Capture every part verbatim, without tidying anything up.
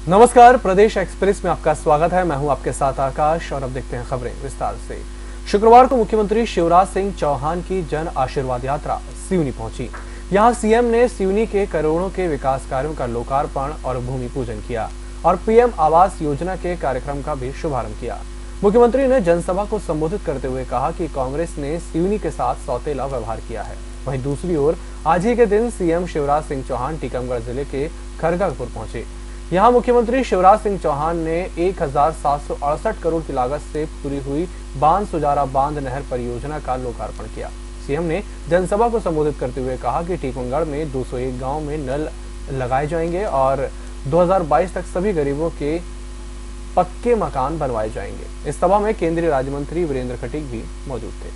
नमस्कार, प्रदेश एक्सप्रेस में आपका स्वागत है। मैं हूं आपके साथ आकाश और अब देखते हैं खबरें विस्तार से। शुक्रवार को मुख्यमंत्री शिवराज सिंह चौहान की जन आशीर्वाद यात्रा सिवनी पहुंची। यहां सीएम ने सिवनी के करोड़ों के विकास कार्यों का लोकार्पण और भूमि पूजन किया और पीएम आवास योजना के कार्यक्रम का भी शुभारंभ किया। मुख्यमंत्री ने जनसभा को संबोधित करते हुए कहा कि कांग्रेस ने सिवनी के साथ सौतेला व्यवहार किया है। वहीं दूसरी ओर आज ही के दिन सीएम शिवराज सिंह चौहान टीकमगढ़ जिले के खरगापुर पहुंचे। यहां मुख्यमंत्री शिवराज सिंह चौहान ने एक हजार सात सौ अड़सठ करोड़ की लागत से पूरी हुई बांध सुजारा बांध नहर परियोजना का लोकार्पण किया। सीएम ने जनसभा को संबोधित करते हुए कहा कि टीकमगढ़ में दो सौ एक गांव में नल लगाए जाएंगे और दो हज़ार बाईस तक सभी गरीबों के पक्के मकान बनवाए जाएंगे। इस सभा में केंद्रीय राज्य मंत्री वीरेंद्र खटीक भी मौजूद थे।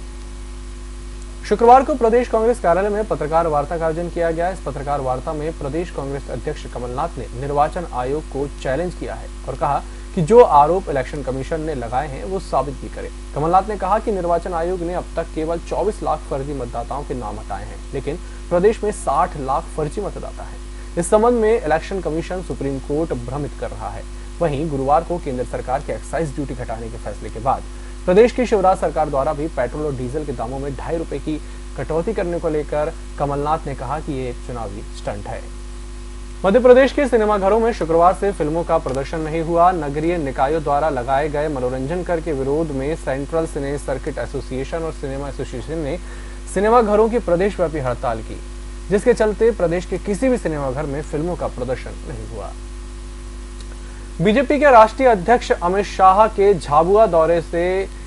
शुक्रवार को प्रदेश कांग्रेस कार्यालय में पत्रकार वार्ता का आयोजन किया गया। इस पत्रकार वार्ता में प्रदेश कांग्रेस अध्यक्ष कमलनाथ ने निर्वाचन आयोग को चैलेंज किया है और कहा कि जो आरोप इलेक्शन कमीशन ने लगाए हैं वो साबित भी करे। कमलनाथ ने कहा कि निर्वाचन आयोग ने अब तक केवल चौबीस लाख फर्जी मतदाताओं के नाम हटाए हैं, लेकिन प्रदेश में साठ लाख फर्जी मतदाता हैं। इस संबंध में इलेक्शन कमीशन सुप्रीम कोर्ट भ्रमित कर रहा है। वहीं गुरुवार को केंद्र सरकार के एक्साइज ड्यूटी घटाने के फैसले के बाद प्रदेश की शिवराज सरकार द्वारा भी पेट्रोल और डीजल के दामों में ढाई रुपए की कटौती करने को लेकर कमलनाथ ने कहा कि ये एक चुनावी स्टंट है। मध्य प्रदेश के सिनेमाघरों में शुक्रवार से फिल्मों का प्रदर्शन नहीं हुआ। नगरीय निकायों द्वारा लगाए गए मनोरंजन कर के विरोध में सेंट्रल सिने सर्किट एसोसिएशन और सिनेमा एसोसिएशन ने सिनेमाघरों की प्रदेशव्यापी हड़ताल की, जिसके चलते प्रदेश के किसी भी सिनेमाघर में फिल्मों का प्रदर्शन नहीं हुआ। बीजेपी के राष्ट्रीय अध्यक्ष अमित शाह के झाबुआ दौरे से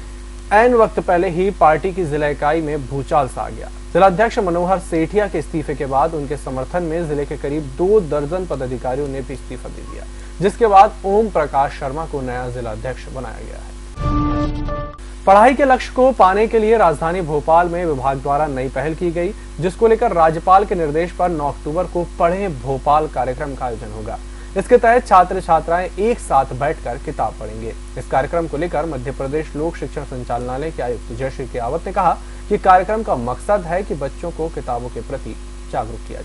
ऐन वक्त पहले ही पार्टी की जिला इकाई में भूचाल सा आ गया। जिलाध्यक्ष मनोहर सेठिया के इस्तीफे के बाद उनके समर्थन में जिले के करीब दो दर्जन पदाधिकारियों ने भी इस्तीफा दे दिया, जिसके बाद ओम प्रकाश शर्मा को नया जिलाध्यक्ष बनाया गया है। पढ़ाई के लक्ष्य को पाने के लिए राजधानी भोपाल में विभाग द्वारा नई पहल की गई, जिसको लेकर राज्यपाल के निर्देश पर नौ अक्टूबर को पढ़े भोपाल कार्यक्रम का आयोजन होगा। इसके तहत छात्र छात्राएं एक साथ बैठकर किताब पढ़ेंगे। इस कार्यक्रम को लेकर मध्य प्रदेश लोक शिक्षण संचालनालय के आयुक्त जयश्री कियावत ने कहा कि कार्यक्रम का मकसद है कि बच्चों को किताबों के प्रति जागरूक किया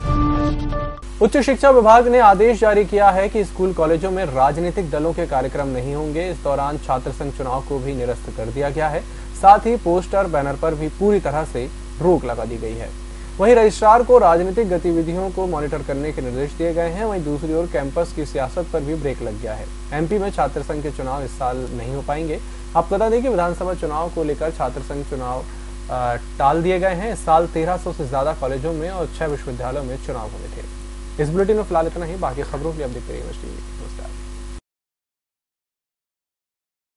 जाए। उच्च शिक्षा विभाग ने आदेश जारी किया है कि स्कूल कॉलेजों में राजनीतिक दलों के कार्यक्रम नहीं होंगे। इस दौरान छात्र संघ चुनाव को भी निरस्त कर दिया गया है। साथ ही पोस्टर बैनर पर भी पूरी तरह से रोक लगा दी गई है। वहीं रजिस्ट्रार को राजनीतिक गतिविधियों को मॉनिटर करने के निर्देश दिए गए हैं। वहीं दूसरी ओर कैंपस की सियासत पर भी ब्रेक लग गया है। एमपी में छात्र संघ के चुनाव इस साल नहीं हो पाएंगे। आपको बता दें कि विधानसभा चुनाव को लेकर छात्र संघ चुनाव टाल दिए गए हैं। इस साल तेरह सौ से ज्यादा कॉलेजों में और छह विश्वविद्यालयों में चुनाव होने थे। इस बुलेटिन में फिलहाल इतना ही। बाकी खबरों के लिए अब देखते रहिए। नमस्कार।